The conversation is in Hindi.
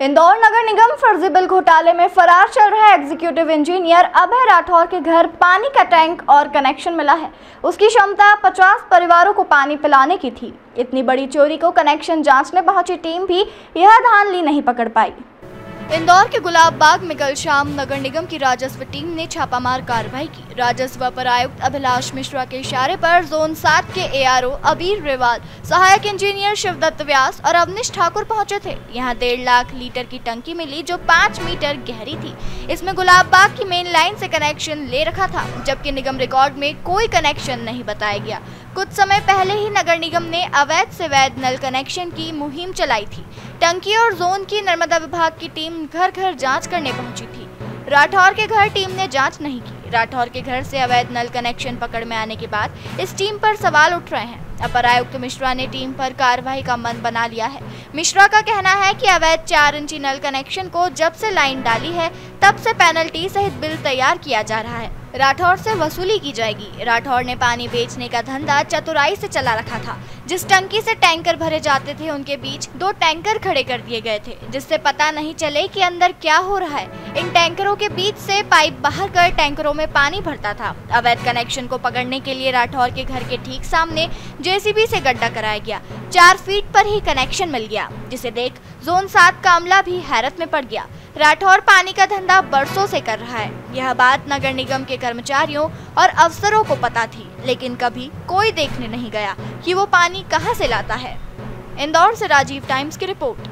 इंदौर नगर निगम फर्जी बिल घोटाले में फरार चल रहे एग्जीक्यूटिव इंजीनियर अभय राठौर के घर पानी का टैंक और कनेक्शन मिला है। उसकी क्षमता 50 परिवारों को पानी पिलाने की थी। इतनी बड़ी चोरी को कनेक्शन जांचने पहुंची टीम भी यह धांधली नहीं पकड़ पाई। इंदौर के गुलाब बाग में कल शाम नगर निगम की राजस्व टीम ने छापामार कार्रवाई की। राजस्व अपर आयुक्त अभिलाष मिश्रा के इशारे पर जोन 7 के एआरओ अबीर रेवाल, सहायक इंजीनियर शिवदत्त व्यास और अवनीश ठाकुर पहुंचे थे। यहां 1.5 लाख लीटर की टंकी मिली जो 5 मीटर गहरी थी। इसमें गुलाब बाग की मेन लाइन से कनेक्शन ले रखा था, जबकि निगम रिकॉर्ड में कोई कनेक्शन नहीं बताया गया। कुछ समय पहले ही नगर निगम ने अवैध से वैध नल कनेक्शन की मुहिम चलाई थी। टंकी और जोन की नर्मदा विभाग की टीम घर घर जांच करने पहुंची थी। राठौर के घर टीम ने जांच नहीं की। राठौर के घर से अवैध नल कनेक्शन पकड़ में आने के बाद इस टीम पर सवाल उठ रहे हैं। अपर आयुक्त मिश्रा ने टीम पर कार्रवाई का मन बना लिया है। मिश्रा का कहना है कि अवैध 4 इंची नल कनेक्शन को जब से लाइन डाली है तब से पेनल्टी सहित बिल तैयार किया जा रहा है। राठौर से वसूली की जाएगी। राठौर ने पानी बेचने का धंधा चतुराई से चला रखा था। जिस टंकी से टैंकर भरे जाते थे उनके बीच 2 टैंकर खड़े कर दिए गए थे, जिससे पता नहीं चले कि अंदर क्या हो रहा है। इन टैंकरों के बीच से पाइप बाहर कर टैंकरों में पानी भरता था। अवैध कनेक्शन को पकड़ने के लिए राठौर के घर के ठीक सामने जेसीबी से गड्ढा कराया गया। 4 फीट पर ही कनेक्शन मिल गया, जिसे देख जोन 7 का अमला भी हैरत में पड़ गया। राठौर पानी का धंधा बरसों से कर रहा है। यह बात नगर निगम के कर्मचारियों और अफसरों को पता थी, लेकिन कभी कोई देखने नहीं गया कि वो पानी कहां से लाता है। इंदौर से राजीव टाइम्स की रिपोर्ट।